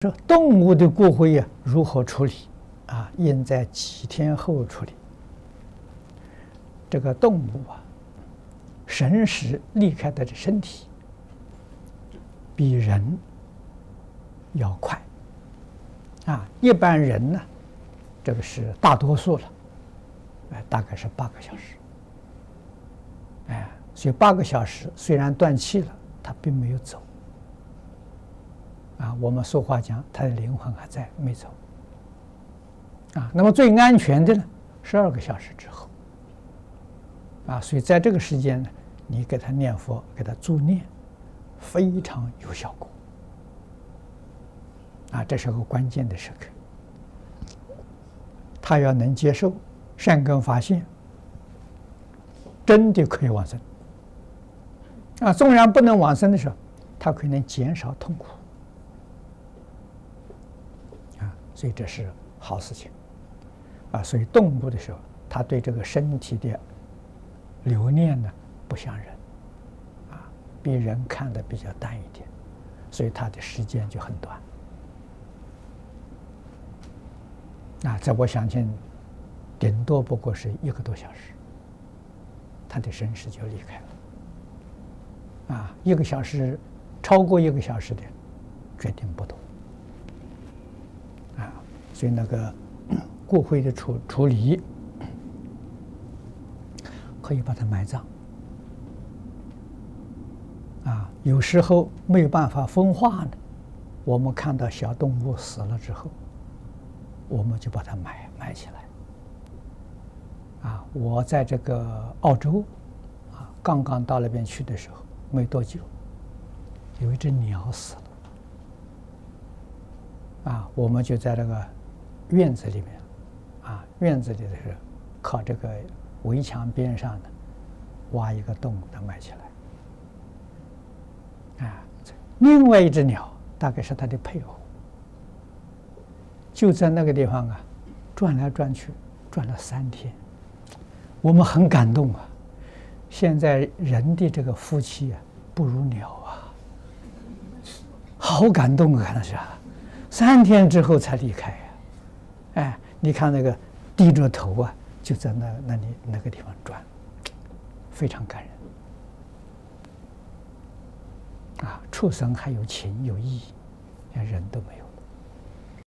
这动物的骨灰啊，如何处理？应在几天后处理。这个动物啊，神识离开的身体比人要快一般人呢，这个是大多数了，大概是8个小时。所以8个小时虽然断气了，它并没有走。我们俗话讲，他的灵魂还在，没走。那么最安全的呢，12个小时之后。所以在这个时间呢，你给他念佛，给他助念，非常有效果。这是个关键的时刻。他要能接受，善根发现，真的可以往生。纵然不能往生的时候，他可能减少痛苦。所以这是好事情。所以动物的时候，他对这个身体的留念呢，不像人，比人看得比较淡一点，所以他的时间就很短。在我相信，顶多不过是1个多小时，他的神识就离开了。1个小时，超过1个小时的，决定不动。所以那个骨灰的处理，可以把它埋葬。有时候没有办法风化呢，我们看到小动物死了之后，我们就把它埋起来。我在这个澳洲，刚刚到那边去的时候，没多久，有一只鸟死了。我们就在这个院子里面，院子里的是靠这个围墙边上的，挖一个洞，把它埋起来。另外一只鸟，大概是它的配偶，就在那个地方转来转去，转了3天。我们很感动现在人的这个福气不如鸟好感动那是3天之后才离开你看那个低着头就在那个地方转，非常感人。畜生还有情有义，人都没有。